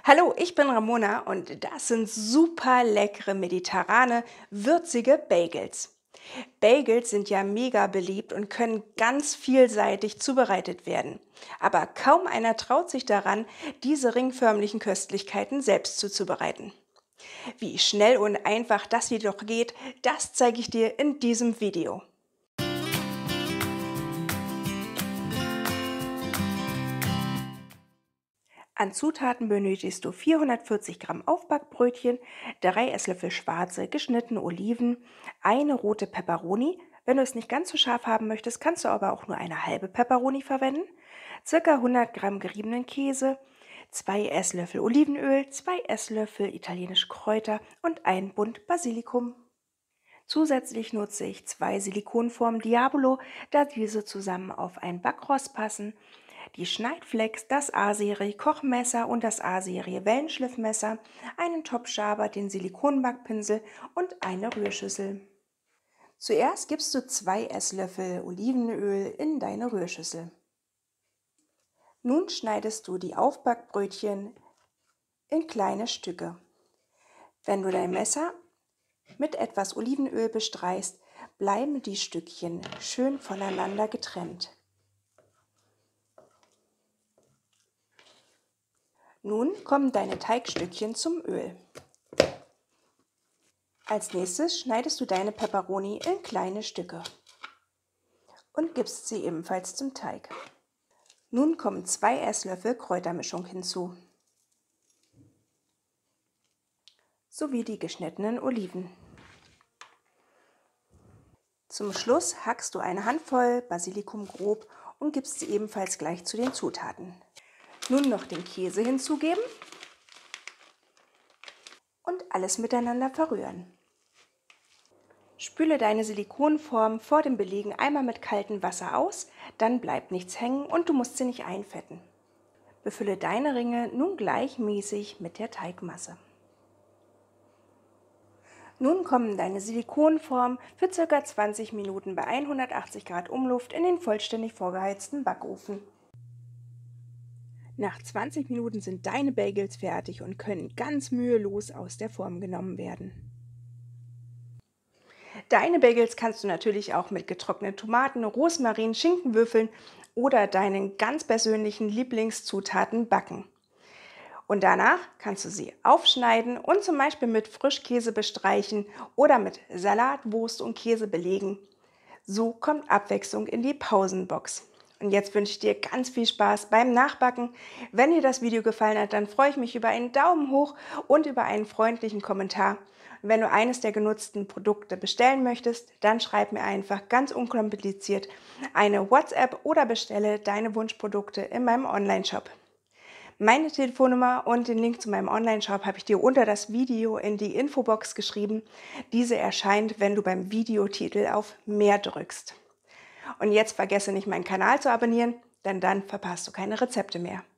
Hallo, ich bin Ramona und das sind super leckere mediterrane, würzige Bagels. Bagels sind ja mega beliebt und können ganz vielseitig zubereitet werden. Aber kaum einer traut sich daran, diese ringförmlichen Köstlichkeiten selbst zuzubereiten. Wie schnell und einfach das jedoch geht, das zeige ich dir in diesem Video. An Zutaten benötigst du 440 Gramm Aufbackbrötchen, 3 Esslöffel schwarze geschnittene Oliven, eine rote Peperoni. Wenn du es nicht ganz so scharf haben möchtest, kannst du aber auch nur eine halbe Peperoni verwenden, circa 100 Gramm geriebenen Käse, 2 Esslöffel Olivenöl, 2 Esslöffel italienische Kräuter und ein Bund Basilikum. Zusätzlich nutze ich 2 Silikonformen Diabolo, da diese zusammen auf ein Backrost passen, die Schneidflex, das A-Serie Kochmesser und das A-Serie Wellenschliffmesser, einen Topschaber, den Silikonbackpinsel und eine Rührschüssel. Zuerst gibst du 2 Esslöffel Olivenöl in deine Rührschüssel. Nun schneidest du die Aufbackbrötchen in kleine Stücke. Wenn du dein Messer mit etwas Olivenöl bestreichst, bleiben die Stückchen schön voneinander getrennt. Nun kommen deine Teigstückchen zum Öl. Als nächstes schneidest du deine Peperoni in kleine Stücke und gibst sie ebenfalls zum Teig. Nun kommen 2 Esslöffel Kräutermischung hinzu, sowie die geschnittenen Oliven. Zum Schluss hackst du eine Handvoll Basilikum grob und gibst sie ebenfalls gleich zu den Zutaten. Nun noch den Käse hinzugeben und alles miteinander verrühren. Spüle deine Silikonform vor dem Belegen einmal mit kaltem Wasser aus, dann bleibt nichts hängen und du musst sie nicht einfetten. Befülle deine Ringe nun gleichmäßig mit der Teigmasse. Nun kommen deine Silikonformen für ca. 20 Minuten bei 180 Grad Umluft in den vollständig vorgeheizten Backofen. Nach 20 Minuten sind deine Bagels fertig und können ganz mühelos aus der Form genommen werden. Deine Bagels kannst du natürlich auch mit getrockneten Tomaten, Rosmarin, Schinkenwürfeln oder deinen ganz persönlichen Lieblingszutaten backen. Und danach kannst du sie aufschneiden und zum Beispiel mit Frischkäse bestreichen oder mit Salat, Wurst und Käse belegen. So kommt Abwechslung in die Pausenbox. Und jetzt wünsche ich dir ganz viel Spaß beim Nachbacken. Wenn dir das Video gefallen hat, dann freue ich mich über einen Daumen hoch und über einen freundlichen Kommentar. Und wenn du eines der genutzten Produkte bestellen möchtest, dann schreib mir einfach ganz unkompliziert eine WhatsApp oder bestelle deine Wunschprodukte in meinem Online-Shop. Meine Telefonnummer und den Link zu meinem Online-Shop habe ich dir unter das Video in die Infobox geschrieben. Diese erscheint, wenn du beim Videotitel auf Mehr drückst. Und jetzt vergesse nicht, meinen Kanal zu abonnieren, denn dann verpasst du keine Rezepte mehr.